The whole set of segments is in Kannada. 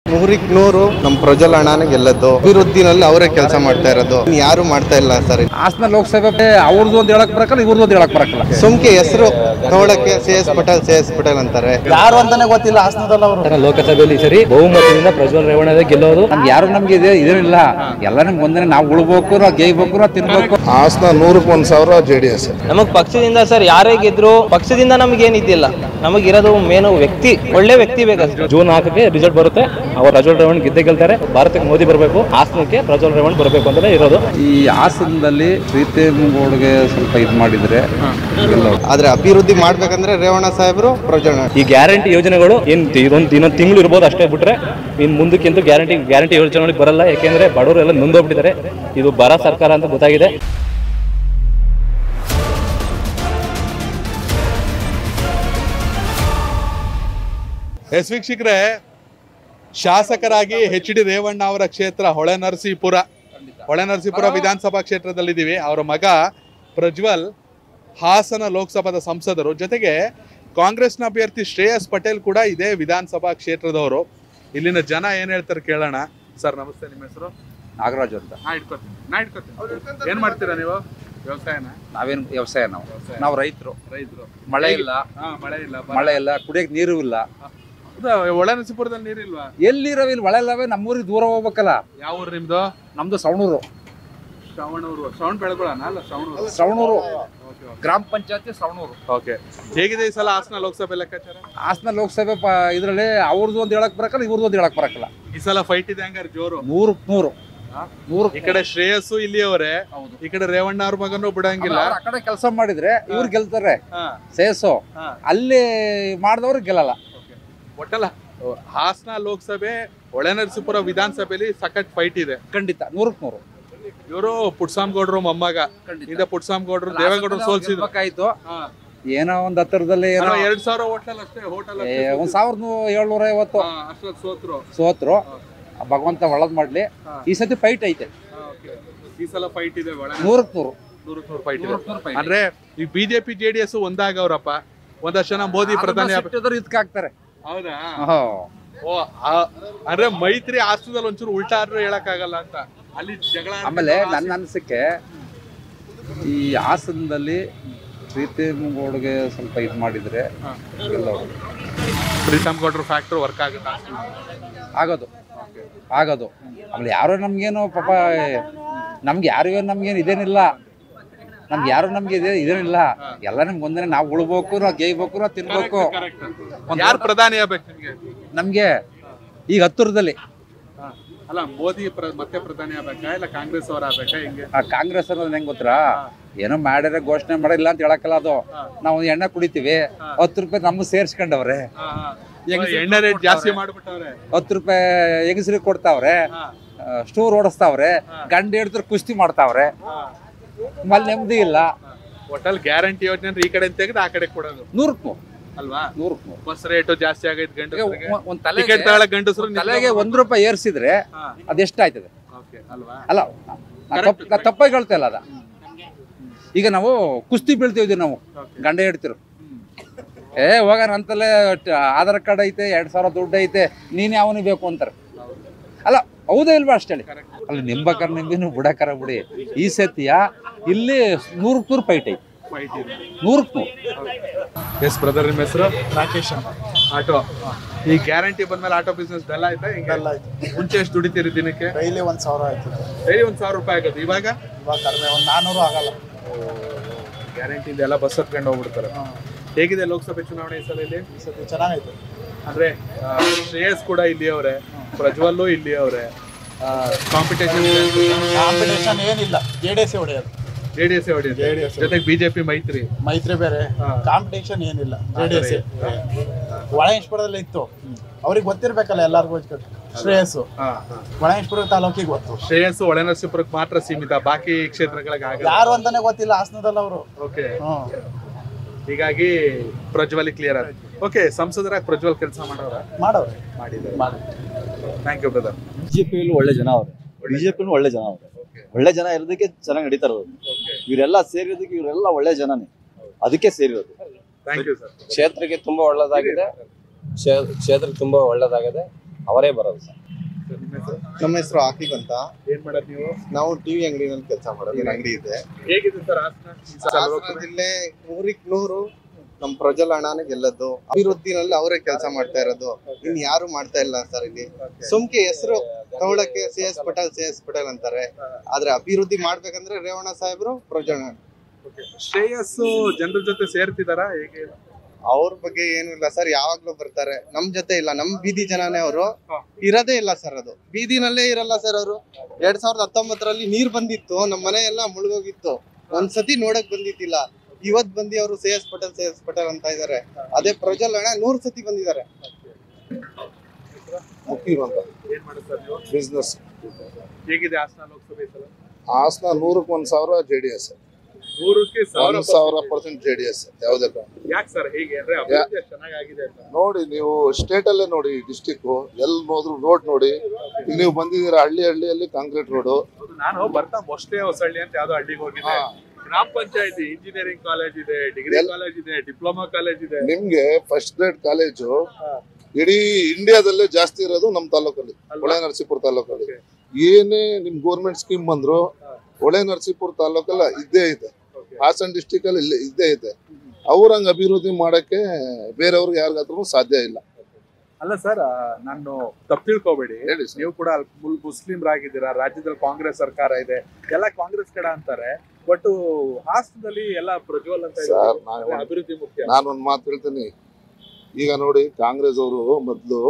100ಕ್ಕೆ 100 ನಮ್ಮ ಪ್ರಜ್ವಲ್ ಅಣ್ಣನೇ ಗೆಲ್ಲದ್ದು. ಅಭಿವೃದ್ಧಿನಲ್ಲಿ ಅವರೇ ಕೆಲಸ ಮಾಡ್ತಾ ಇರೋದು, ಯಾರು ಮಾಡ್ತಾ ಇಲ್ಲ ಸರ್. ಹಾಸನ ಲೋಕಸಭೆ ಅವ್ರದ್ದು ಒಂದು ಹೇಳಕ್ ಬರಕಲ್ಲ, ಇವ್ರದ್ದು ಒಂದು ಹೇಳಕ್ ಬರಕಲ್ಲ. ಸುಮ್ಕೆ ಹೆಸರು ತಗೊಳಕ್ಕೆ ಸಿ.ಎಸ್. ಪಟೇಲ್ ಅಂತಾರೆ, ಯಾರು ಅಂತಾನೆ ಗೊತ್ತಿಲ್ಲ ಹಾಸನದಲ್ಲಿ ಅವರು. ಲೋಕಸಭೆಯಲ್ಲಿ ಸರಿ ಬಹುಮತದಿಂದ ಪ್ರಜ್ವಲ್ ರೇವಣ್ಣ ಗೆಲ್ಲೋದು. ನಮ್ಗೆ ಯಾರು ನಮ್ಗೆ ಇದೇನಿಲ್ಲ, ಎಲ್ಲ ನಮ್ಗೆ ಒಂದೇ, ನಾವು ಉಳ್ಬೇಕು, ನಾವು ಗೇಯ್ಬೇಕು, ನಾವು ತಿನ್ಬೇಕು. ಹಾಸನ 100ಕ್ಕೆ 1,000 JDS. ನಮಗ್ ಪಕ್ಷದಿಂದ ಸರ್ ಯಾರೇ ಗೆದ್ರು ಪಕ್ಷದಿಂದ ನಮಗೇನಿದ್ದಿಲ್ಲ, ನಮಗಿರೋದು ಮೇನು ವ್ಯಕ್ತಿ, ಒಳ್ಳೆ ವ್ಯಕ್ತಿ ಬೇಕಷ್ಟೇ. ಜೂನ್ 4ಕ್ಕೆ ರಿಸಲ್ಟ್ ಬರುತ್ತೆ, ಅವ್ರು ಪ್ರಜ್ವಲ್ ರೇವಣ್ಣ ಗೆಲ್ತಾರೆ. ಭಾರತಕ್ಕೆ ಮೋದಿ ಬರಬೇಕು, ಹಾಸನಕ್ಕೆ ಪ್ರಜ್ವಲ್ ರೇವಣ್ಣ ಬರಬೇಕು ಅಂತಲೇ ಇರೋದು. ಈ ಹಾಸನದಲ್ಲಿ ಪ್ರೀತಿಗೆ ಸ್ವಲ್ಪ ಇದು ಮಾಡಿದ್ರೆ, ಆದ್ರೆ ಅಭಿವೃದ್ಧಿ ಮಾಡ್ಬೇಕಂದ್ರೆ ರೇವಣ್ಣ ಸಾಹೇಬರು, ಪ್ರಜ್ವಲ್. ಈ ಗ್ಯಾರಂಟಿ ಯೋಜನೆಗಳು ಇನ್ನೊಂದು ತಿಂಗಳು ಇರ್ಬೋದು ಅಷ್ಟೇ, ಬಿಟ್ರೆ ಇನ್ನು ಮುಂದಕ್ಕಿಂತೂ ಗ್ಯಾರಂಟಿ ಯೋಜನೆಗಳಿಗೆ ಬರಲ್ಲ. ಯಾಕೆಂದ್ರೆ ಬಡವರು ಎಲ್ಲ ನೊಂದೋಗ್ಬಿಟ್ಟಿದ್ದಾರೆ. ಇದು ಬರ ಸರ್ಕಾರ ಅಂತ ಗೊತ್ತಾಗಿದೆ. ವೀಕ್ಷಕರೇ, ಶಾಸಕರಾಗಿ H.D. ರೇವಣ್ಣ ಅವರ ಕ್ಷೇತ್ರ ಹೊಳೆನರಸೀಪುರ ವಿಧಾನಸಭಾ ಕ್ಷೇತ್ರದಲ್ಲಿದ್ದೀವಿ. ಅವರ ಮಗ ಪ್ರಜ್ವಲ್ ಹಾಸನ ಲೋಕಸಭಾದ ಸಂಸದರು, ಜೊತೆಗೆ ಕಾಂಗ್ರೆಸ್ನ ಅಭ್ಯರ್ಥಿ ಶ್ರೇಯಸ್ ಪಟೇಲ್ ಕೂಡ ಇದೇ ವಿಧಾನಸಭಾ ಕ್ಷೇತ್ರದವರು. ಇಲ್ಲಿನ ಜನ ಏನ್ ಹೇಳ್ತಾರೆ ಕೇಳೋಣ. ಸರ್ ನಮಸ್ತೆ, ನಿಮ್ಮ ಹೆಸರು? ನಾಗರಾಜು ಅಂತ. ನಾ ಇಟ್ಕೊತೀನಿ. ಏನ್ ಮಾಡ್ತೀರಾ ನೀವು? ವ್ಯವಸಾಯನ? ನಾವೇನು ವ್ಯವಸಾಯ, ನಾವು ರೈತರು. ಮಳೆ ಇಲ್ಲ, ಕುಡಿಯಕ್ಕೆ ನೀರು ಇಲ್ಲ. ಹೊಳೆನರಸೀಪುರದಲ್ಲಿ ನೀರಿಲ್ವಾ? ಎಲ್ಲಿರವಿಲ್ಲ, ಮಳೆ ಇಲ್ಲವೇ. ನಮ್ಮೂರಿಗೆ ದೂರ ಹೋಗ್ಬೇಕಲ್ಲ. ಯಾವ ಊರು ನಿಮ್ದು? ನಮ್ದು ಸವಣೂರು. ಶ್ರವಣೂರು ಗ್ರಾಮ ಪಂಚಾಯತಿ ಸವಣೂರು. ಓಕೆ, ಹೇಗಿದೆ ಈ ಸಲ ಹಾಸನ ಲೋಕಸಭೆ ಲೆಕ್ಕಾಚಾರ? ಹಾಸನ ಲೋಕಸಭೆ ಇದರಲ್ಲಿ ಅವ್ರದ್ದು ಒಂದು ಹೇಳಕ್ ಬರಕಲ್ಲ, ಇವ್ರದ್ದು ಒಂದು ಹೇಳಕ್ ಬರಕಲ್ಲ. ಈ ಸಲ ಫೈಟ್ ಇದೆ ಹಂಗಾರೆ ಜೋರು? 100ಕ್ಕೆ 100. ಈ ಕಡೆ ಶ್ರೇಯಸ್ಸು ಇಲ್ಲಿಯವರೇ, ಈ ಕಡೆ ರೇವಣ್ಣ ಅವ್ರ ಮಗನು ಬಿಡಂಗಿಲ್ಲ. ಆ ಕಡೆ ಕೆಲಸ ಮಾಡಿದ್ರೆ ಇವ್ರು ಗೆಲ್ತಾರೆ. ಶ್ರೇಯಸ್ಸು ಅಲ್ಲಿ ಮಾಡಿದವ್ರು ಗೆಲ್ಲಲ್ಲ. ಒಟ್ಟಲ್ಲ ಹಾಸನ ಲೋಕಸಭೆ ಹೊಳೆನರಸೀಪುರ ವಿಧಾನಸಭೆಯಲ್ಲಿ ಸಖತ್ ಫೈಟ್ ಇದೆ. ಖಂಡಿತ 100ಕ್ಕೆ 100. ಇವರು ಪುಟ್ಸಾಮ್ಗೌಡ್ರು ಮೊಮ್ಮಗ. ಈಗ ಪುಟ್ಸಾಮ್ಗೌಡ್ರು ದೇವೇಗೌಡರು ಸೋಲ್ಸಿದ್ರು. ಏನೋ ಒಂದ್ ಹತ್ತಿರದಲ್ಲಿ 2,000 ಹೋಟೆಲ್ ಅಷ್ಟೇ. 1,750 ಸೋತ್ರು. ಭಗವಂತ ಒಳ್ಳೇದ್ ಮಾಡ್ಲಿ. ಈ ಸತಿ ಫೈಟ್ ಐತೆ. ಈ ಸಲ ಫೈಟ್ ಇದೆ. 100ಕ್ಕೆ 100 ಫೈಟ್ ಇದೆ. ಅಂದ್ರೆ ಈ ಬಿಜೆಪಿ JDS ಒಂದಾಗವ್ರಪ್ಪ. ಒಂದಷ್ಟು ಜನ ಮೋದಿ ಪ್ರಧಾನಿ ಇದಕ್ಕಾಗ್ತಾರೆ. ಹೌದಾ? ಅಂದ್ರೆ ಮೈತ್ರಿ ಹಾಸನದಲ್ಲಿ ಒಂಚೂರು ಉಲ್ಟಾ ಆದ್ರೆ ಹೇಳಕ್ ಆಗಲ್ಲ ಅಂತ ಅಲ್ಲಿ ಜಗಳ. ಆಮೇಲೆ ನನ್ನ ಅನ್ಸಕ್ಕೆ ಈ ಹಾಸನದಲ್ಲಿ ಪ್ರೀತಿಗೆ ಸ್ವಲ್ಪ ಇದು ಮಾಡಿದ್ರೆ ಪ್ರೀತಮ್ಗೌಡ್ರು ಫ್ಯಾಕ್ಟರ್ ವರ್ಕ್ ಆಗೋದು. ಆಮೇಲೆ ಯಾರೋ ನಮ್ಗೇನು ಪಾಪ, ನಮ್ಗೇನು ಇದೇನಿಲ್ಲ. ಇದೇನಿಲ್ಲ. ಎಲ್ಲ ನಮ್ಗೆ ಒಂದೇ, ನಾವು ಉಳ್ಬೇಕು, ನಾವು ಗೇಯ್ಬೇಕು, ನಾವು ತಿನ್ಬೇಕು. ಯಾರು ಪ್ರಧಾನಿ ಆಗ್ಬೇಕು ನಮ್ಗೆ ಈಗ ಹತ್ತಿರದಲ್ಲಿ? ಅಲ್ಲ, ಮೋದಿ ಮತ್ತೆ ಪ್ರಧಾನಿ ಆಗ್ಬೇಕಾ ಇಲ್ಲ ಕಾಂಗ್ರೆಸ್ ಅವ್ರ ಆಗ್ಬೇಕಾ? ಹಿಂಗೆ ಕಾಂಗ್ರೆಸ್ ಅನ್ನೋದು ಹೆಂಗ್ ಗೊತ್ತಾ, ಏನೋ ಮಾಡ್ಯಾರ, ಘೋಷಣೆ ಮಾಡಿಲ್ಲ ಅಂತ ಹೇಳಕ್ಕಲ್ಲ. ಅದು ನಾವು ಎಣ್ಣೆ ಕುಡಿತೀವಿ, 10 ರೂಪಾಯಿ ನಮ್ಗೆ ಸೇರ್ಸ್ಕೊಂಡವ್ರೆ. ಎಣ್ಣೆ ರೇಟ್ ಜಾಸ್ತಿ ಮಾಡ್ಬಿಟ್ಟವ್ರೆ. 10 ರೂಪಾಯಿ ಹೆಂಗಸ್ರಿಗೆ ಕೊಡ್ತಾವ್ರೆ, ಸ್ಟೋರ್ ಓಡಿಸ್ತಾವ್ರೆ, ಗಂಡ ಹಿಡಿದ್ರೆ ಕುಸ್ತಿ ಮಾಡ್ತಾವ್ರೆ. ಮಲ್ಲಿ ನೆಮ್ಮದಿ ಇಲ್ಲ. ಹೋಟೆಲ್ ಗ್ಯಾರಂಟಿ ಯೋಜನೆ ಅಂದ್ರೆ ಈ ಕಡೆ ತೆಗೆದು ಆ ಕಡೆ ಕೊಡೋದು. 100ಕ್ಕೆ 100 ಅಲ್ವಾ? 100ಕ್ಕೆ 100. ಬಸ್ ರೇಟು ಜಾಸ್ತಿ ಆಗೈತೆ. ಗಂಡಸರು ತಲೆಗೆ 1 ರೂಪಾಯಿ ಏರ್ಸಿದ್ರೆ ಅದೆಷ್ಟಾಯ್ತದೆ ಅಲ್ಲ? ತಪ್ಪಾಗಿ ಹೇಳ್ತಾ ಇಲ್ಲ ಅದ. ಈಗ ನಾವು ಕುಸ್ತಿ ಬೀಳ್ತೀವಿ, ನಾವು ಗಂಡ ಹಿಡ್ತಿರು. ಹೋಗೋಣ ಅಂತಲೇ ಆಧಾರ್ ಕಾರ್ಡ್ ಐತೆ, 2,000 ದುಡ್ಡು ಐತೆ, ನೀನ್ ಯಾವನಿಗೆ ಬೇಕು ಅಂತಾರೆ. ಅಲ್ಲ, ಹೌದಾ ಇಲ್ವಾ ಅಷ್ಟೇ? ಅಲ್ಲಿ ನಿಂಬಕರ ನಿಂಬಿನು ಬುಡಕರ ಬಿಡಿ. ಈ ಸತಿಯ ಇಲ್ಲಿ 100ಕ್ಕೆ 100 ಫೈಟ್ ಐತೆ. 100ಕ್ಕೆ 100. ಎಸ್ ಬ್ರದರ್, ನಿಮ್ಮ ಹೆಸರು? ರಾಕೇಶ್. ಆಟೋ. ಈ ಗ್ಯಾರಂಟಿ ಬಂದ್ಮೇಲೆ ಆಟೋ ಬಿಸ್ನೆಸ್ ಡಲ್ ಆಯ್ತಾ? ಮುಂಚೆ ಎಷ್ಟು ದುಡಿತೀರಿ ದಿನಕ್ಕೆ? ಡೈಲಿ 1,000 ಆಯ್ತು. ಡೈಲಿ 1,000 ರೂಪಾಯಿ ಆಗೋದು. ಇವಾಗ ಕಡಿಮೆ, 400 ಆಗಲ್ಲ. ಗ್ಯಾರಂಟಿ ಎಲ್ಲ ಬಸ್ ಹತ್ಕೊಂಡು ಹೋಗ್ಬಿಡ್ತಾರೆ. ಹೇಗಿದೆ ಲೋಕಸಭೆ ಚುನಾವಣೆ ಈ ಸಲ? ಇಲ್ಲಿ ಈ ಸತಿ ಚೆನ್ನಾಗೈತೆ. ಅಂದ್ರೆ ಶ್ರೇಯಸ್ ಕೂಡ ಇಲ್ಲಿಯವರೇ, ಪ್ರಜ್ವಲ್ಲು ಇಲ್ಲಿಯವರೇ. ಕಾಂಪಿಟೇಷನ್ ಏನಿಲ್ಲ. JDS ಹೊಡೆಯೋದು. ಜೊತೆಗೆ ಬಿಜೆಪಿ ಮೈತ್ರಿ ಬೇರೆ. ಕಾಂಪಿಟೇಷನ್ ಏನಿಲ್ಲ. JDS ಹೊಳೆನರಸೀಪುರದಲ್ಲಿ ಇತ್ತು, ಅವ್ರಿಗೆ ಗೊತ್ತಿರ್ಬೇಕಲ್ಲ ಎಲ್ಲಾರ್ಗು. ಶ್ರೇಯಸ್ ಹೊಳೆನರಸೀಪುರ ತಾಲೂಕಿಗೆ ಗೊತ್ತು. ಶ್ರೇಯಸ್ ಹೊಳೆನರಸೀಪುರಕ್ಕೆ ಮಾತ್ರ ಸೀಮಿತ, ಬಾಕಿ ಕ್ಷೇತ್ರಗಳಿಗೆ ಯಾರು ಅಂತಾನೆ ಗೊತ್ತಿಲ್ಲ ಹಾಸನದಲ್ಲಿ ಅವರು. ಓಕೆ, ಹೀಗಾಗಿ ಪ್ರಜ್ವಲ್ ಕ್ಲಿಯರ್ ಆದ. ಓಕೆ, ಸಂಸದರಾಗಿ ಪ್ರಜ್ವಲ್ ಕೆಲಸ ಮಾಡಿದ್ದಾರೆ. Thank you brother. ಬಿಜೆಪಿಯಲ್ಲಿ ಒಳ್ಳೆ ಜನ ಅವ್ರೆ. ಒಳ್ಳೆ ಜನ ಇರೋದಕ್ಕೆ ಚೆನ್ನಾಗಿ ನಡೀತಾ ಇರೋದು. ಇವರೆಲ್ಲ ಸೇರಿರೋದಕ್ಕೆ ಇವರೆಲ್ಲ ಒಳ್ಳೆ ಜನನೇ, ಅದಕ್ಕೆ ಸೇರಿರೋದು. Thank you sir. ಕ್ಷೇತ್ರಕ್ಕೆ ತುಂಬಾ ಒಳ್ಳೆದಾಗಿದೆ. ಅವರೇ ಬರೋದು ಸರ್. ನಮ್ಮ ಹೆಸರು ಆಕಿಬ್ ಅಂತ. ಏನ್ ಮಾಡೋದು ನೀವು? ನಾವು ಟಿವಿ ಅಂಗಡಿನಲ್ಲಿ ಕೆಲಸ ಮಾಡೋದು. ಅಂಗಡಿ ಇದೆ. ಹೇಗಿದೆ ಸರ್ ಹಾಸನ? ಹಾಸನ ಜಿಲ್ಲೆ 100% ನಮ್ ಪ್ರಜ್ವಲ್ ಅಣ್ಣನೇ ಗೆಲ್ಲದ್ದು. ಅಭಿವೃದ್ಧಿನಲ್ಲಿ ಅವರೇ ಕೆಲಸ ಮಾಡ್ತಾ ಇರೋದು. ಇನ್ ಯಾರು ಮಾಡ್ತಾ ಇಲ್ಲ ಸರ್ ಇಲ್ಲಿ. ಸುಮ್ಕೆ ಹೆಸರು ತಗೊಳಕ್ಕೆ CS ಪಟೇಲ್ ಅಂತಾರೆ. ಆದ್ರೆ ಅಭಿವೃದ್ಧಿ ಮಾಡ್ಬೇಕಂದ್ರೆ ರೇವಣ್ಣ ಸಾಹೇಬ್ರು, ಪ್ರಜ್ವಲ್ ಅಣ್ಣ. ಶ್ರೇಯಸ್ ಜನರ ಜೊತೆ ಸೇರ್ತಿದಾರಾ ಹೇಗೆ? ಅವ್ರ ಬಗ್ಗೆ ಏನು ಇಲ್ಲ ಸರ್, ಯಾವಾಗ್ಲೂ ಬರ್ತಾರೆ. ನಮ್ ಜೊತೆ ಇಲ್ಲ, ನಮ್ ಬೀದಿ ಜನನೇ ಅವರು. ಇರೋದೇ ಇಲ್ಲ ಸರ್, ಅದು ಬೀದಿನಲ್ಲೇ ಇರಲ್ಲ ಸರ್. ಅವರು 2019ರಲ್ಲಿ ನೀರ್ ಬಂದಿತ್ತು, ನಮ್ ಮನೆ ಎಲ್ಲ ಮುಳುಗೋಗಿತ್ತು. ಒಂದ್ಸತಿ ನೋಡಕ್ ಬಂದಿತ್ತಿಲ್ಲ. ಇವತ್ ಬಂದಿ ಅವರು CS ಪಟೇಲ್ ಅಂತ ಇದಾರೆ. ಅದೇ ಪ್ರಜ್ವಲ್ ಅಣ್ಣ 100 ಸತಿ ಬಂದಿದ್ದಾರೆ. ಏನ್ ಮಾಡುತ್ತಾರೆ ನೀವು? ಬಿಸ್ನೆಸ್. ಹೇಗಿದೆ ಹಾಸನ ಲೋಕಸಭೆ ಸಲ? Hassan 100ಕ್ಕೆ 1,000 JDS, 100ಕ್ಕೆ 1,000% JDS. ಯಾವುದೇ ಯಾಕೆ ಸರ್? ಹೇಗೆ ಅಂದ್ರೆ ಅಭಿವೃದ್ಧಿ ಚೆನ್ನಾಗಿದೆ ಅಂತ ನೋಡಿ, ನೀವು ಸ್ಟೇಟ್ ಅಲ್ಲೇ ನೋಡಿ, ಡಿಸ್ಟಿಕ್ ಎಲ್ಲಿ ನೋಡಿದ್ರು ರೋಡ್ ನೋಡಿ. ಈಗ ನೀವು ಬಂದಿದ್ದೀರಾ ಹಳ್ಳಿಯಲ್ಲಿ ಕಾಂಕ್ರೀಟ್ ರೋಡ್. ನಾನು ಬರ್ತಾ ಮೊಷ್ಟೇ ಹೊಸಳ್ಳಿ ಅಂತ ಯಾವ್ದೋ ಹಳ್ಳಿಗೆ ಹೋಗಿದ್ದೆ. ಗ್ರಾಮ ಪಂಚಾಯತಿ, ಇಂಜಿನಿಯರಿಂಗ್ ಕಾಲೇಜ್ ಇದೆ, ಡಿಗ್ರಿ ಕಾಲೇಜ್ ಇದೆ, ಡಿಪ್ಲೊಮಾ ಕಾಲೇಜ್ ಇದೆ. ನಿಮ್ಗೆ ಫಸ್ಟ್ ಗ್ರೇಡ್ ಕಾಲೇಜು ಇಡೀ ಇಂಡಿಯಾದಲ್ಲೇ ಜಾಸ್ತಿ ಇರೋದು ನಮ್ಮ ತಾಲೂಕಲ್ಲಿ, ಹೊಳೆ ನರಸೀಪುರ ತಾಲೂಕಲ್ಲಿ. ಏನೇ ನಿಮ್ ಗೌರ್ಮೆಂಟ್ ಸ್ಕೀಮ್ ಬಂದ್ರು ಹೊಳೆ ನರಸೀಪುರ ತಾಲೂಕಲ್ಲ ಇದ್ದೇ ಇದೆ. ಹಾಸನ ಡಿಸ್ಟಿಕ್ ಅಲ್ಲಿ ಇದ್ದೇ ಇದೆ. ಅವ್ರಂಗ್ ಅಭಿವೃದ್ಧಿ ಮಾಡಕ್ಕೆ ಬೇರೆಯವ್ರಿಗೆ ಯಾರಿಗಾದ್ರೂ ಸಾಧ್ಯ ಇಲ್ಲ. ಅಲ್ಲ ಸರ್, ನಾನು ತಪ್ಪು ತಿಳ್ಕೊಬೇಡಿ. ಹೇಳಿ ಸರ್. ನೀವು ಕೂಡ ಮುಸ್ಲಿಮ್ರಾಗಿದ್ದೀರಾ, ರಾಜ್ಯದಲ್ಲಿ ಕಾಂಗ್ರೆಸ್ ಸರ್ಕಾರ ಇದೆ, ಎಲ್ಲ ಕಾಂಗ್ರೆಸ್ ಕಡೆ ಅಂತಾರೆ. ಬಟ್ ಹಾಸನದಲ್ಲಿ ಎಲ್ಲ ಪ್ರಜ್ವಲ್ ಅಂತ ಸರ್, ಅಭಿವೃದ್ಧಿ ಮುಖ್ಯ. ನಾನೊಂದು ಮಾತು ಹೇಳ್ತೀನಿ. ಈಗ ನೋಡಿ, ಕಾಂಗ್ರೆಸ್ ಅವರು ಮೊದಲು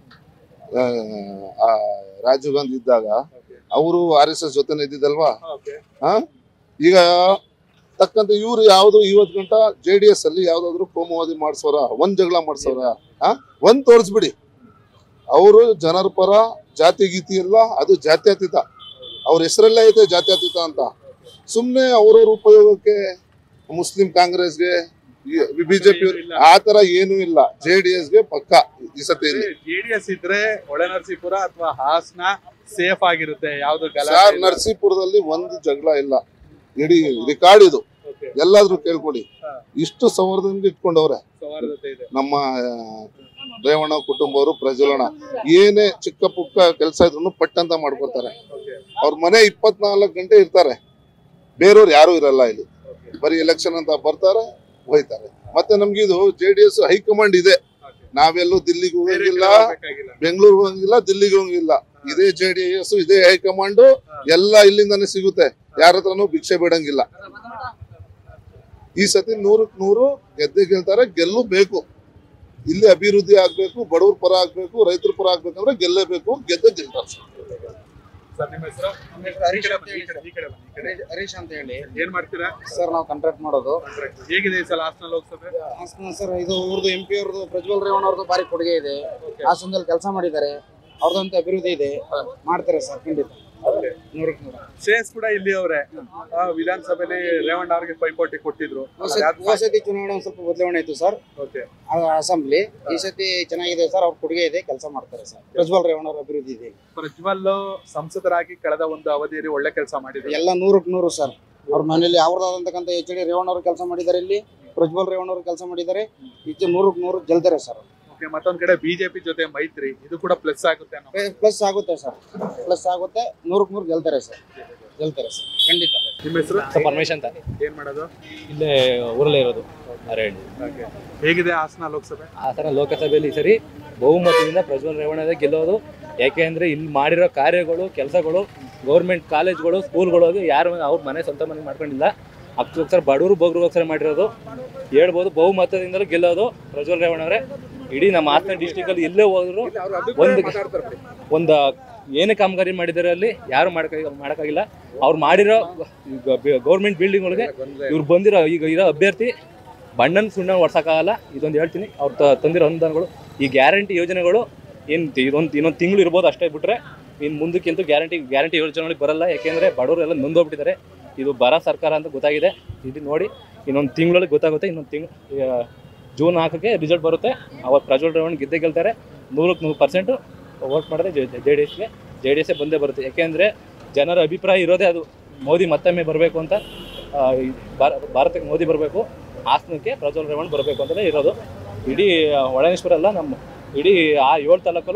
ರಾಜೀವ್ ಗಾಂಧಿ ಇದ್ದಾಗ ಅವರು RSS ಜೊತೆ ಇದ್ದಿದ್ದಲ್ವಾ? ಈಗ ತಕ್ಕಂತೆ ಇವ್ರು ಯಾವ್ದು ಇವತ್ತು ಗಂಟ JDS ಅಲ್ಲಿ ಯಾವ್ದಾದ್ರು ಕೋಮುವಾದಿ ಮಾಡ್ಸೋರ, ಒಂದ್ ಜಗಳ ಮಾಡ್ಸೋರ? ಒಂದ್ ತೋರಿಸ್ಬಿಡಿ. ಅವರು ಜನರ ಪರ, ಜಾತಿ ಗೀತಿ ಎಲ್ಲ, ಅದು ಜಾತ್ಯತೀತ. ಅವ್ರ ಹೆಸರಲ್ಲೇ ಐತೆ ಜಾತ್ಯತೀತ ಅಂತ. ಸುಮ್ನೆ ಅವ್ರವ್ರ ಉಪಯೋಗಕ್ಕೆ ಮುಸ್ಲಿಂ ಕಾಂಗ್ರೆಸ್ಗೆ, ಬಿಜೆಪಿ ಆ ತರ ಏನೂ ಇಲ್ಲ. JDSಗೆ ಪಕ್ಕ ಈ ಸತಿ. JDS ಇದ್ರೆ ಹೊಳೆ ನರಸೀಪುರ ಅಥವಾ ಹಾಸನ ಸೇಫ್ ಆಗಿರುತ್ತೆ. ಯಾವ್ದು ಸರ್, ನರಸೀಪುರದಲ್ಲಿ ಒಂದು ಜಗಳ ಇಲ್ಲ. ಇಡೀ ರೆಕಾರ್ಡ್ ಇದು, ಎಲ್ಲಾದ್ರೂ ಕೇಳ್ಕೊಡಿ. ಇಷ್ಟು ಸಂವರ್ಧನೆಗೆ ಇಟ್ಕೊಂಡವ್ರೆ ನಮ್ಮ ರೇವಣ್ಣ ಕುಟುಂಬವರು. ಪ್ರಜ್ವಲಣ್ಣ ಏನೇ ಚಿಕ್ಕ ಪುಕ್ಕ ಕೆಲಸ ಇದ್ರು ಪಟ್ ಅಂತ ಮಾಡ್ಕೊತಾರೆ. ಅವ್ರ ಮನೆ 24 ಗಂಟೆ ಇರ್ತಾರೆ. ಬೇರೆಯವ್ರು ಯಾರು ಇರಲ್ಲ ಇಲ್ಲಿ. ಬರೀ ಎಲೆಕ್ಷನ್ ಅಂತ ಬರ್ತಾರೆ, ಹೋಯ್ತಾರೆ. ಮತ್ತೆ ನಮ್ಗೆ ಇದು JDS ಹೈಕಮಾಂಡ್ ಇದೆ. ನಾವೆಲ್ಲೂ ದಿಲ್ಲಿಗೆ ಹೋಗಂಗಿಲ್ಲ, ಬೆಂಗಳೂರಿಗೆ ಹೋಗಂಗಿಲ್ಲ, ದಿಲ್ಲಿಗೆ ಹೋಗಂಗಿಲ್ಲ. ಇದೇ JDS, ಇದೇ ಹೈಕಮಾಂಡ್. ಎಲ್ಲ ಇಲ್ಲಿಂದಾನೇ ಸಿಗುತ್ತೆ. ಯಾರ ಹತ್ರನೂ ಭಿಕ್ಷೆ ಬಿಡಂಗಿಲ್ಲ. ಈ ಸತಿ 100ಕ್ಕೆ 100 ಗೆದ್ದೆ ಗೆಲ್ತಾರೆ. ಗೆಲ್ಲು ಬೇಕು. ಇಲ್ಲಿ ಅಭಿವೃದ್ಧಿ ಆಗ್ಬೇಕು, ಬಡವ್ರ ಪರ ಆಗ್ಬೇಕು, ರೈತರ ಪರ ಆಗ್ಬೇಕಂದ್ರೆ ಗೆಲ್ಲೇಬೇಕು. ಗೆದ್ದೆ ಗೆಲ್ತಾರೆ. ಹರೀಶ್ ಅಂತ ಹೇಳಿ. ಏನ್ ಮಾಡ್ತೀರಾ ಸರ್? ನಾವು ಕಾಂಟ್ರಾಕ್ಟ್ ಮಾಡೋದು. ಹೇಗಿದೆ ಈ ಸಲ ಹಾಸನ ಲೋಕಸಭೆ? ಹಾಸನ ಸರ್, ಇದು ಇವ್ರದ್ದು MP ಅವ್ರದ್ದು, ಪ್ರಜ್ವಲ್ ರೇವಣ್ಣ ಅವ್ರದ್ದು ಭಾರಿ ಕೊಡುಗೆ ಇದೆ. ಹಾಸನದಲ್ಲಿ ಕೆಲಸ ಮಾಡಿದ್ದಾರೆ. ಅವ್ರದಂತ ಅಭಿವೃದ್ಧಿ ಇದೆ, ಮಾಡ್ತಾರೆ ಸರ್ ಖಂಡಿತ. 100ಕ್ಕೆ 100. ಶ್ರೇಯಸ್ ಕೂಡ ಇಲ್ಲಿ ಅವರೇ ವಿಧಾನಸಭೆಯಲ್ಲಿ ರೇವಣ್ಣ ಅವ್ರಿಗೆ ಪೈಪೋಟಿ ಕೊಟ್ಟಿದ್ರು. ಹೋದ ಸತಿ ಚುನಾವಣೆ ಒಂದ್ ಸ್ವಲ್ಪ ಬದಲಾವಣೆ ಆಯ್ತು ಸರ್ ಅಸೆಂಬ್ಲಿ. ಈ ಸತಿ ಚೆನ್ನಾಗಿದೆ ಸರ್, ಅವ್ರ ಕೊಡುಗೆ ಇದೆ, ಕೆಲಸ ಮಾಡ್ತಾರೆ ಸರ್. ಪ್ರಜ್ವಲ್ ರೇವಣ್ಣ ಅವ್ರ ಅಭಿವೃದ್ಧಿ ಇದೆ. ಪ್ರಜ್ವಲ್ ಸಂಸದರಾಗಿ ಕಳೆದ ಒಂದು ಅವಧಿಯಲ್ಲಿ ಒಳ್ಳೆ ಕೆಲಸ ಮಾಡಿದ್ದಾರೆ. ಎಲ್ಲ 100ಕ್ಕೆ 100 ಸರ್. ಅವ್ರ ಮನೆಯಲ್ಲಿ ಅವ್ರದಾದಂತಕ್ಕಂಥ HD ರೇವಣ್ಣ ಅವರು ಕೆಲಸ ಮಾಡಿದ್ದಾರೆ. ಇಲ್ಲಿ ಪ್ರಜ್ವಲ್ ರೇವಣ್ಣ ಅವರು ಕೆಲಸ ಮಾಡಿದ್ದಾರೆ. ಈಚೆ 100ಕ್ಕೆ 100 ಗೆಲ್ತಾರೆ ಸರ್. ಮತ್ತೊಂದ್ ಕಡೆ ಬಿಜೆಪಿ ಜೊತೆ ಮೈತ್ರಿ, ಇದು ಕೂಡ ಪ್ಲಸ್ ಆಗುತ್ತೆ. ಪ್ಲಸ್ ಆಗುತ್ತೆ ಸರ್, ಪ್ಲಸ್ ಆಗುತ್ತೆ. 100ಕ್ಕೆ 100 ಗೆಲ್ತಾರೆ ಸರ್, ಗೆಲ್ತಾರೆ ಸರ್ ಖಂಡಿತ. ನಿಮ್ಮ ಹೆಸರು? ಪರಮೇಶ್ ಅಂತ. ಏನ್ ಮಾಡೋದು? ಇಲ್ಲೇ ಊರಲ್ಲೇ ಇರೋದು. ಹೇಗಿದೆ ಹಾಸನ ಲೋಕಸಭೆ? ಹಾಸನ ಲೋಕಸಭೆಯಲ್ಲಿ ಈ ಸರಿ ಬಹುಮತದಿಂದ ಪ್ರಜ್ವಲ್ ರೇವಣ್ಣ ಗೆಲ್ಲೋದು. ಯಾಕೆಂದ್ರೆ ಇಲ್ಲಿ ಮಾಡಿರೋ ಕಾರ್ಯಗಳು, ಕೆಲಸಗಳು, ಗೌರ್ಮೆಂಟ್ ಕಾಲೇಜ್ಗಳು, ಸ್ಕೂಲ್ಗಳು ಯಾರು ಅವ್ರ ಮನೆ ಸ್ವಂತ ಮನೆ ಮಾಡ್ಕೊಂಡಿಲ್ಲ. ಅದಕ್ಕೋಸ್ಕರ ಬಡವರು ಬೋಗ್ರಿಗೋಸ್ಕರ ಮಾಡಿರೋದು ಹೇಳ್ಬೋದು. ಬಹುಮತದಿಂದಲೂ ಗೆಲ್ಲೋದು ಪ್ರಜ್ವಲ್ ರೇವಣ್ಣ ಅವರೇ. ಇಡೀ ನಮ್ಮ ಹಾಸನ ಡಿಸ್ಟಿಕ್ ಅಲ್ಲಿ ಎಲ್ಲೇ ಹೋದ್ರು ಒಂದು ಏನೇ ಕಾಮಗಾರಿ ಮಾಡಿದಾರೆ ಅಲ್ಲಿ ಯಾರು ಮಾಡೋಕ್ಕಾಗಿಲ್ಲ. ಅವ್ರು ಮಾಡಿರೋ ಗೌರ್ಮೆಂಟ್ ಬಿಲ್ಡಿಂಗ್ಗಳಿಗೆ ಇವ್ರು ಬಂದಿರೋ ಈಗ ಇರೋ ಅಭ್ಯರ್ಥಿ ಬಣ್ಣನ ಸುಣ್ಣ ಹೊಡ್ಸೋಕ್ಕಾಗಲ್ಲ. ಇದೊಂದು ಹೇಳ್ತೀನಿ. ಅವ್ರು ತಂದಿರೋ ಅನುದಾನಗಳು, ಈ ಗ್ಯಾರಂಟಿ ಯೋಜನೆಗಳು ಇನ್ನೊಂದು ತಿಂಗಳು ಇರ್ಬೋದು ಅಷ್ಟೇ. ಬಿಟ್ರೆ ಇನ್ನು ಮುಂದಕ್ಕಿಂತೂ ಗ್ಯಾರಂಟಿ ಯೋಜನೆಗಳಿಗೆ ಬರಲ್ಲ. ಯಾಕೆಂದರೆ ಬಡವರೆಲ್ಲ ನೊಂದೋಗ್ಬಿಟ್ಟಿದ್ದಾರೆ. ಇದು ಬರ ಸರ್ಕಾರ ಅಂತ ಗೊತ್ತಾಗಿದೆ. ಇದು ನೋಡಿ, ಇನ್ನೊಂದು ತಿಂಗಳಲ್ಲಿ ಗೊತ್ತಾಗುತ್ತೆ. ಇನ್ನೊಂದು ಜೂನ್ 4ಕ್ಕೆ ರಿಸಲ್ಟ್ ಬರುತ್ತೆ. ಅವತ್ತು ಪ್ರಜ್ವಲ್ ರೇವಣ್ಣ ಗೆದ್ದೇ ಗೆಲ್ತಾರೆ. 100ಕ್ಕೆ 100% ವೋಟ್ ಮಾಡಿದ್ರೆ JDS ಬಂದೇ ಬರುತ್ತೆ. ಯಾಕೆಂದರೆ ಜನರ ಅಭಿಪ್ರಾಯ ಇರೋದೇ ಅದು. ಮೋದಿ ಮತ್ತೊಮ್ಮೆ ಬರಬೇಕು ಅಂತ, ಭಾರತಕ್ಕೆ ಮೋದಿ ಬರಬೇಕು, ಹಾಸನಕ್ಕೆ ಪ್ರಜ್ವಲ್ ರೇವಣ್ಣ ಬರಬೇಕು ಅಂತಲೇ ಇರೋದು. ಇಡೀ ಹೊಳೆನರಸೀಪುರ ಅಲ್ಲ, ನಮ್ಮ ಇಡೀ ಆ 7 ತಾಲೂಕಲ್ಲೂ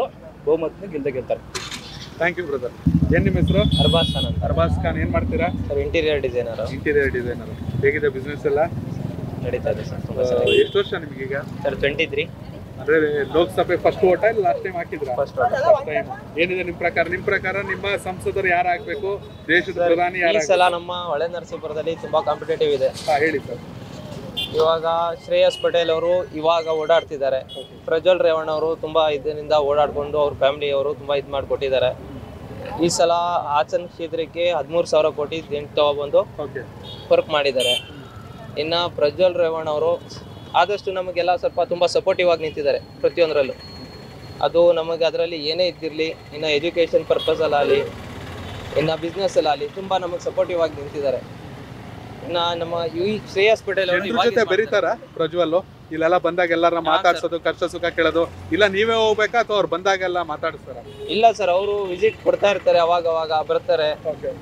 ಬಹುಮತದಿಂದ ಗೆಲ್ತಾರೆ. Thank you brother. ಏನ್ ನಿಮ್ಮ ಹೆಸರು? ಅರ್ಬಾಸ್ ಖಾನ್ ಅಂತ. ಅರ್ಬಾಸ್ ಖಾನ್. ಏನ್ ಮಾಡ್ತೀರಾ? Sir interior designer. Interior designer. ಹೇಗಿದೆ ಬಿಸ್ನೆಸ್ ಎಲ್ಲ? ನಡೀತಾ ಇದೆ ಸರ್. ತುಂಬಾ ಚೆನ್ನಾಗಿ. ಎಷ್ಟು ವರ್ಷ ನಿಮಗೀಗ? ಸರ್ 23. ಅಂದ್ರೆ ಲೋಕಸಭೆ ಫಸ್ಟ್ ಓಟ ಇಲ್ಲ ಲಾಸ್ಟ್ ಟೈಮ್ ಹಾಕಿದ್ರಾ? First time. ಏನಿದೆ ನಿಮ್ಮ ಪ್ರಕಾರ ನಿಮ್ಮ ಸಂಸದರು ಯಾರು ಆಗ್ಬೇಕು? ದೇಶದ ಪ್ರಧಾನಿ ಯಾರು? ಈ ಸಲ ನಮ್ಮ ಹೊಳೆ ನರಸೀಪುರದಲ್ಲಿ ತುಂಬಾ ಕಾಂಪಿಟೇಟಿವ್ ಇದೆ. ಹೇಳಿ ಸರ್. ಇವಾಗ ಶ್ರೇಯಸ್ ಪಟೇಲ್ ಅವರು ಇವಾಗ ಓಡಾಡ್ತಿದ್ದಾರೆ. ಪ್ರಜ್ವಲ್ ರೇವಣ್ಣ ಅವರು ತುಂಬಾ ಇದರಿಂದ ಓಡಾಡ್ಕೊಂಡು ಅವ್ರ ಫ್ಯಾಮಿಲಿ ಅವರು ತುಂಬಾ ಇದು ಮಾಡಿಕೊಟ್ಟಿದ್ದಾರೆ. ಈ ಸಲ ಹಾಸನ ಕ್ಷೇತ್ರಕ್ಕೆ 13,000 ಕೋಟಿ ತಗೊಬಂದು ವರ್ಕ್ ಮಾಡಿದ್ದಾರೆ. ಇನ್ನ ಪ್ರಜ್ವಲ್ ರೇವಣ್ಣ ಅವರು ಆದಷ್ಟು ನಮಗೆಲ್ಲ ಸ್ವಲ್ಪ ತುಂಬಾ ಸಪೋರ್ಟಿವ್ ಆಗಿ ನಿಂತಿದ್ದಾರೆ ಪ್ರತಿಯೊಂದರಲ್ಲೂ. ಅದು ನಮಗೆ ಅದರಲ್ಲಿ ಏನೇ ಇದ್ದಿರಲಿ, ಇನ್ನು ಎಜುಕೇಷನ್ ಪರ್ಪಸ್ ಅಲ್ಲಾಗಲಿ, ಇನ್ನು ಬಿಸ್ನೆಸ್ ಅಲ್ಲಾಗಲಿ ತುಂಬಾ ನಮಗೆ ಸಪೋರ್ಟಿವ್ ಆಗಿ ನಿಂತಿದ್ದಾರೆ. ಇನ್ನ ನಮ್ಮ ಈ ಶ್ರೇಯಸ್ ಪಟೇಲ್ ಅವರು ಬೆರೀತಾರ ಪ್ರಜ್ವಲ್ ಇಲ್ಲೆಲ್ಲ ಬಂದಾಗ ಎಲ್ಲಾರ ಮಾತಾಡ್ಸೋದು, ಕಷ್ಟ ಸುಖ ಕೇಳೋದು, ಇಲ್ಲ ನೀವೇ ಹೋಗ್ಬೇಕಾ ಅಥವಾ ಅವ್ರು ಬಂದಾಗೆಲ್ಲ ಮಾತಾಡಿಸ್ತಾರ? ಇಲ್ಲ ಸರ್, ಅವರು ವಿಸಿಟ್ ಕೊಡ್ತಾ ಇರ್ತಾರೆ, ಅವಾಗ ಬರ್ತಾರೆ,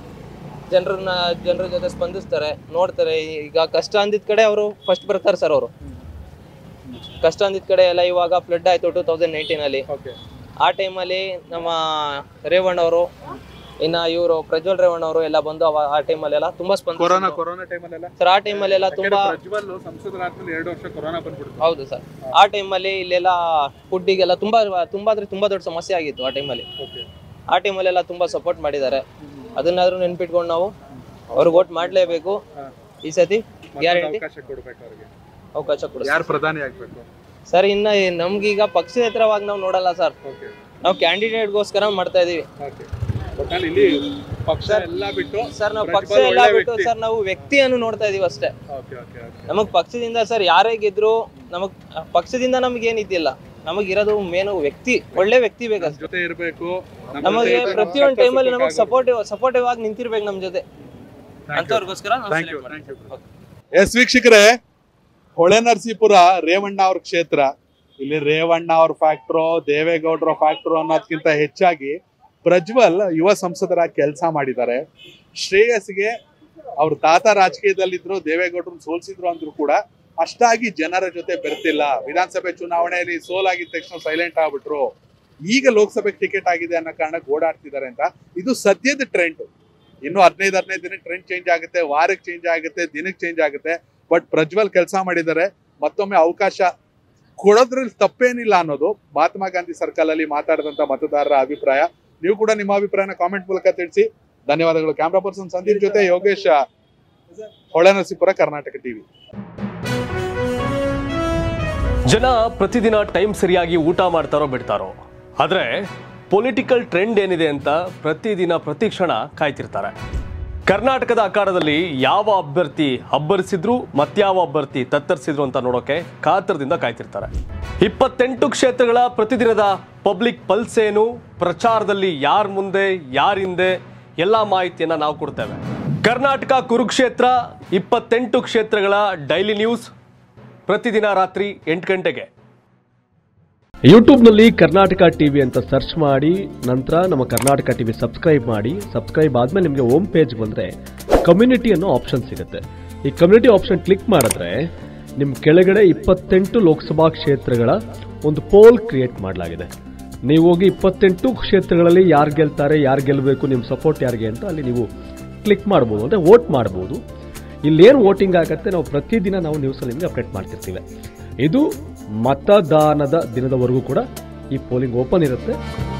ಜನರ ಜೊತೆ ಸ್ಪಂದಿಸ್ತಾರೆ, ನೋಡ್ತಾರೆ. ಈಗ ಕಷ್ಟ ಅಂದಿದ್ ಕಡೆ ಅವರು ಫಸ್ಟ್ ಬರ್ತಾರೆ ಸರ್. ಅವರು ಕಷ್ಟ ಅಂದಿದ್ ಕಡೆ ಎಲ್ಲ ಇವಾಗ ಫ್ಲಡ್ ಆಯ್ತು 2019 ಅಲ್ಲಿ. ಆ ಟೈಮಲ್ಲಿ ನಮ್ಮ ರೇವಣ್ಣ ಅವರು, ಇನ್ನ ಇವರು ಪ್ರಜ್ವಲ್ ರೇವಣ್ಣ ಅವರು ಎಲ್ಲ ಬಂದು ಆ ಟೈಮಲ್ಲಿ ಎಲ್ಲ ತುಂಬಾ ಕೊರೋನಾ ಟೈಮಲ್ಲಿ ಸರ್. ಆ ಟೈಮಲ್ಲಿ ಎಲ್ಲ ತುಂಬಾ ಸಂಸದರಾದ್ಮೇಲೆ 2 ವರ್ಷ ಕೊರೋನಾ ಬಂದ್ಬಿಡ್ತು. ಹೌದು ಸರ್. ಆ ಟೈಮಲ್ಲಿ ಇಲ್ಲೆಲ್ಲ ಫುಡ್ಡಿಗೆಲ್ಲ ತುಂಬಾ ಅಂದ್ರೆ ತುಂಬಾ ದೊಡ್ಡ ಸಮಸ್ಯೆ ಆಗಿತ್ತು ಆ ಟೈಮಲ್ಲಿ. ಆ ಟೈಮಲ್ಲಿ ಎಲ್ಲ ತುಂಬಾ ಸಪೋರ್ಟ್ ಮಾಡಿದ್ದಾರೆ. ಅದನ್ನಾದ್ರೂ ನೆನ್ಪಿಟ್ಕೊಂಡು ನಾವು ಅವ್ರಿಗೆ ವೋಟ್ ಮಾಡ್ಲೇಬೇಕು. ಈ ಸತಿ ಗ್ಯಾರಂಟಿ ಅವಕಾಶ ಕೊಡಿ. ಯಾರು ಪ್ರಧಾನಿ ಆಗ್ಬೇಕು ಸರ್? ಇನ್ನ ನಮ್ಗೀಗ ಪಕ್ಷೇತರವಾಗಿ ನಾವು ನೋಡಲ್ಲ ಸರ್. ನಾವು ಕ್ಯಾಂಡಿಡೇಟ್ಗೋಸ್ಕರ ಮಾಡ್ತಾ ಇದೀವಿ ಪಕ್ಷ ಎಲ್ಲ ಬಿಟ್ಟು ಸರ್. ನಾವು ಪಕ್ಷ ಎಲ್ಲ ಬಿಟ್ಟು ಸರ್ ನಾವು ವ್ಯಕ್ತಿಯನ್ನು ನೋಡ್ತಾ ಇದೀವಿ ಅಷ್ಟೇ. ನಮಗ್ ಪಕ್ಷದಿಂದ ಸರ್ ಯಾರೇ ಗೆದ್ರು ನಮಗ್ ಪಕ್ಷದಿಂದ ನಮಗೇನಿದ್ದಿಲ್ಲ. ನಮಗಿರೋದು ಮೇನು ವ್ಯಕ್ತಿ, ಒಳ್ಳೆ ವ್ಯಕ್ತಿ ಬೇಕಂತ ಜೊತೆ ಇರಬೇಕು. ನಮಗೆ ಪ್ರತಿಯೊಂದು ಟೈಮಲ್ಲಿ ನಮಗೆ ಸಪೋರ್ಟಿವ್ ಆಗಿ ನಿಂತಿರ್ಬೇಕು ನಮ್ ಜೊತೆ ಅಂತವ್ರಿಗೋಸ್ಕರ. ಎಸ್ ವೀಕ್ಷಕರೇ, ಹೊಳೆ ನರಸೀಪುರ ರೇವಣ್ಣ ಅವ್ರ ಕ್ಷೇತ್ರ. ಇಲ್ಲಿ ರೇವಣ್ಣ ಅವ್ರ ಫ್ಯಾಕ್ಟ್ರೋ ದೇವೇಗೌಡರ ಫ್ಯಾಕ್ಟ್ರೋ ಅನ್ನೋದಕ್ಕಿಂತ ಹೆಚ್ಚಾಗಿ ಪ್ರಜ್ವಲ್ ಯುವ ಸಂಸದರಾಗಿ ಕೆಲಸ ಮಾಡಿದ್ದಾರೆ. ಶ್ರೇಯಸ್ಗೆ ಅವ್ರ ತಾತ ರಾಜಕೀಯದಲ್ಲಿದ್ರು, ದೇವೇಗೌಡರನ್ನ ಸೋಲ್ಸಿದ್ರು ಅಂದ್ರೂ ಕೂಡ ಅಷ್ಟಾಗಿ ಜನರ ಜೊತೆ ಬೆರ್ತಿಲ್ಲ. ವಿಧಾನಸಭೆ ಚುನಾವಣೆಯಲ್ಲಿ ಸೋಲಾಗಿದ ತಕ್ಷಣ ಸೈಲೆಂಟ್ ಆಗ್ಬಿಟ್ರು. ಈಗ ಲೋಕಸಭೆಗೆ ಟಿಕೆಟ್ ಆಗಿದೆ ಅನ್ನೋ ಕಾರಣಕ್ಕೆ ಓಡಾಡ್ತಿದ್ದಾರೆ ಅಂತ. ಇದು ಸದ್ಯದ ಟ್ರೆಂಡ್. ಇನ್ನು 15 ದಿನಕ್ಕೆ ಟ್ರೆಂಡ್ ಚೇಂಜ್ ಆಗುತ್ತೆ, ವಾರಕ್ಕೆ ಚೇಂಜ್ ಆಗುತ್ತೆ, ದಿನಕ್ಕೆ ಚೇಂಜ್ ಆಗುತ್ತೆ. ಬಟ್ ಪ್ರಜ್ವಲ್ ಕೆಲಸ ಮಾಡಿದ್ದಾರೆ. ಮತ್ತೊಮ್ಮೆ ಅವಕಾಶ ಕೊಡೋದ್ರಲ್ಲಿ ತಪ್ಪೇನಿಲ್ಲ ಅನ್ನೋದು ಮಹಾತ್ಮ ಗಾಂಧಿ ಸರ್ಕಲ್ ಅಲ್ಲಿ ಮಾತಾಡಿದಂತ ಮತದಾರರ ಅಭಿಪ್ರಾಯ. ನೀವು ಕೂಡ ನಿಮ್ಮ ಅಭಿಪ್ರಾಯನ ಕಾಮೆಂಟ್ ಮೂಲಕ ತಿಳಿಸಿ. ಧನ್ಯವಾದಗಳು. ಕ್ಯಾಮ್ರಾ ಪರ್ಸನ್ ಸಂದೀಪ್ ಜೊತೆ ಯೋಗೇಶ್, ಹೊಳೆ ನರಸೀಪುರ, ಕರ್ನಾಟಕ ಟಿವಿ. ಜನ ಪ್ರತಿದಿನ ಟೈಮ್ ಸರಿಯಾಗಿ ಊಟ ಮಾಡ್ತಾರೋ ಬಿಡ್ತಾರೋ, ಆದರೆ ಪೊಲಿಟಿಕಲ್ ಟ್ರೆಂಡ್ ಏನಿದೆ ಅಂತ ಪ್ರತಿದಿನ ಪ್ರತಿ ಕ್ಷಣ ಕಾಯ್ತಿರ್ತಾರೆ. ಕರ್ನಾಟಕದ ಅಖಾಡದಲ್ಲಿ ಯಾವ ಅಭ್ಯರ್ಥಿ ಅಬ್ಬರಿಸಿದ್ರು ಮತ್ಯಾವ ಅಭ್ಯರ್ಥಿ ತತ್ತರಿಸಿದ್ರು ಅಂತ ನೋಡೋಕೆ ಕಾತರದಿಂದ ಕಾಯ್ತಿರ್ತಾರೆ. 28 ಕ್ಷೇತ್ರಗಳ ಪ್ರತಿದಿನದ ಪಬ್ಲಿಕ್ ಪಲ್ಸ್ ಏನು, ಪ್ರಚಾರದಲ್ಲಿ ಯಾರ ಮುಂದೆ ಯಾರ ಹಿಂದೆ ಎಲ್ಲ ಮಾಹಿತಿಯನ್ನ ನಾವು ಕೊಡ್ತೇವೆ. ಕರ್ನಾಟಕ ಕುರುಕ್ಷೇತ್ರ 28 ಕ್ಷೇತ್ರಗಳ ಡೈಲಿ ನ್ಯೂಸ್ ಪ್ರತಿದಿನ ರಾತ್ರಿ 8 ಗಂಟೆಗೆ ಯೂಟ್ಯೂಬ್ನಲ್ಲಿ ಕರ್ನಾಟಕ ಟಿವಿ ಅಂತ ಸರ್ಚ್ ಮಾಡಿ, ನಂತರ ನಮ್ಮ ಕರ್ನಾಟಕ ಟಿವಿ ಸಬ್ಸ್ಕ್ರೈಬ್ ಮಾಡಿ. ಸಬ್ಸ್ಕ್ರೈಬ್ ಆದಮೇಲೆ ನಿಮಗೆ ಹೋಮ್ ಪೇಜ್ ಬಂದರೆ ಕಮ್ಯುನಿಟಿ ಅನ್ನೋ ಆಪ್ಷನ್ ಸಿಗುತ್ತೆ. ಈ ಕಮ್ಯುನಿಟಿ ಆಪ್ಷನ್ ಕ್ಲಿಕ್ ಮಾಡಿದ್ರೆ ನಿಮ್ಮ ಕೆಳಗಡೆ 28 ಲೋಕಸಭಾ ಕ್ಷೇತ್ರಗಳ ಒಂದು ಪೋಲ್ ಕ್ರಿಯೇಟ್ ಮಾಡಲಾಗಿದೆ. ನೀವು ಹೋಗಿ 28 ಕ್ಷೇತ್ರಗಳಲ್ಲಿ ಯಾರು ಗೆಲ್ತಾರೆ, ಯಾರು ಗೆಲ್ಲಬೇಕು, ನಿಮ್ಮ ಸಪೋರ್ಟ್ ಯಾರಿಗೆ ಅಂತ ಅಲ್ಲಿ ನೀವು ಕ್ಲಿಕ್ ಮಾಡ್ಬೋದು, ಅಂದರೆ ವೋಟ್ ಮಾಡ್ಬೋದು. ಇಲ್ಲೇನು ವೋಟಿಂಗ್ ಆಗುತ್ತೆ ನಾವು ಪ್ರತಿದಿನ ನಾವು ನ್ಯೂಸಲ್ಲಿ ನಿಮಗೆ ಅಪ್ಡೇಟ್ ಮಾಡ್ತಿರ್ತೀವಿ. ಇದು ಮತದಾನದ ದಿನದವರೆಗೂ ಕೂಡ ಈ ಪೋಲಿಂಗ್ ಓಪನ್ ಇರುತ್ತೆ.